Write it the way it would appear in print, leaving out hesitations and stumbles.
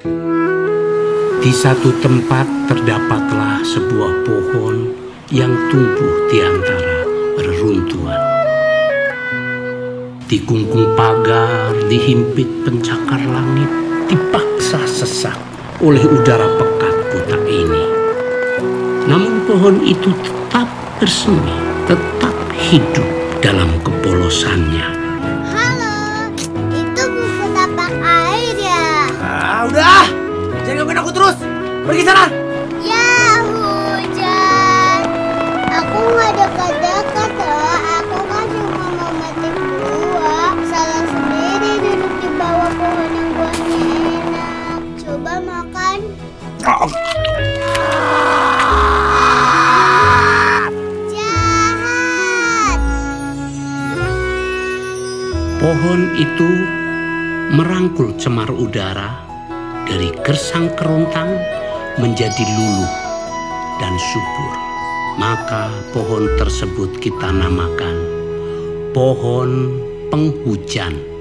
Di satu tempat terdapatlah sebuah pohon yang tumbuh di antara reruntuhan. Di kungkung pagar, dihimpit pencakar langit, dipaksa sesak oleh udara pekat kota ini. Namun pohon itu tetap bersemi, tetap hidup dalam kepolosannya. Halo, itu buku tapak air ya? Udah, jangan gangguin aku terus. Pergi sana. Ya hujan, aku nggak dekat-dekat loh. Aku kan cuma mau metik buah. Salah sendiri duduk di bawah pohon yang buahnya enak. Coba makan. Jahat. Pohon itu merangkul cemar udara dari gersang kerontang menjadi luluh dan subur. Maka pohon tersebut kita namakan pohon penghujan.